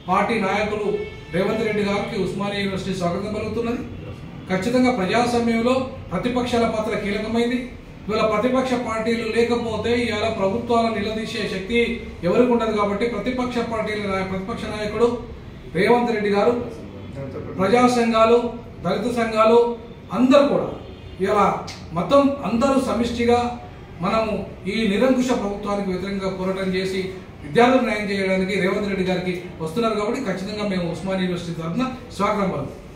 Party నాయకులు రేవంత్ రెడ్డి గారికి Osmania university స్వాగతం పలుకుతున్నది. ఖచ్చితంగా ప్రజాస్వామ్యంలో ప్రతిపక్షాల పాత్ర కీలకమైంది. ఇవాళ ప్రతిపక్ష పార్టీలు లేకపోతే ఇవాళ ప్రభుత్వాలను నిలదీసే శక్తి ఎవరికి ఉండదు. కాబట్టి ప్రతిపక్ష నాయకుడు రేవంత్ రెడ్డి గారు, ప్రజా సంఘాలు, దళిత సంఘాలు అందరూ కూడా ఇలా మొత్తం అందరూ సమిష్టిగా మనము ఈ నిరంకుశ ప్రభుత్వానికి వ్యతిరేకంగా పోరాటం చేసి విద్యార్థులకు న్యాయం చేయడానికి రేవంత్ రెడ్డి గారికి వస్తున్నారు. కాబట్టి ఖచ్చితంగా మేము ఉస్మానియా యూనివర్సిటీ తరఫున స్వాగతం పలుకుతాం.